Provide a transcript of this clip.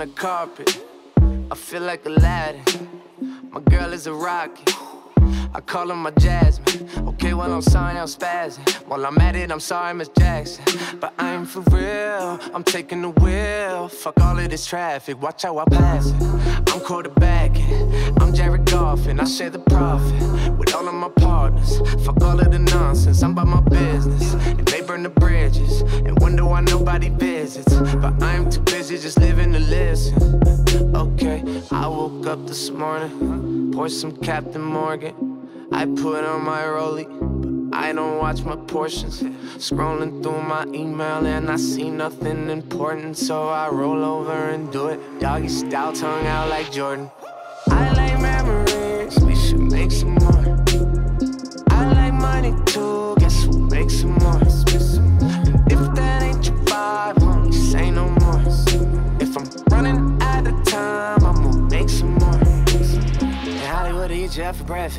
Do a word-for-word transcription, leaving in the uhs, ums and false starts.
the carpet. I feel like Aladdin. My girl is a rocket. I call her my Jasmine. Okay, well, I'm sorry, I'm spazzing. While I'm at it, I'm sorry, Miss Jackson. But I ain't for real, I'm taking the wheel. Fuck all of this traffic, watch how I pass it. I'm quarterbacking, I'm Jared Goff, and I share the profit with all of my partners. Fuck all of the nonsense, I'm about my business. And they burn the bridges, and wonder why nobody visits. But I am too busy just living to listen. Okay, I woke up this morning, poured some Captain Morgan. I put on my rollie, but I don't watch my portions. Scrolling through my email and I see nothing important, so I roll over and do it. Doggy style, tongue out like Jordan. I like memories, we should make some more. I like money too, guess we'll make some more. And if that ain't your vibe, homie, say no more. If I'm running out of time, I'ma make some more. In Hollywood, I eat you out for breakfast.